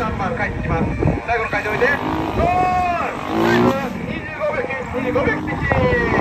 3番帰ってきます。最後の回転置いてゴール。25秒キッチン。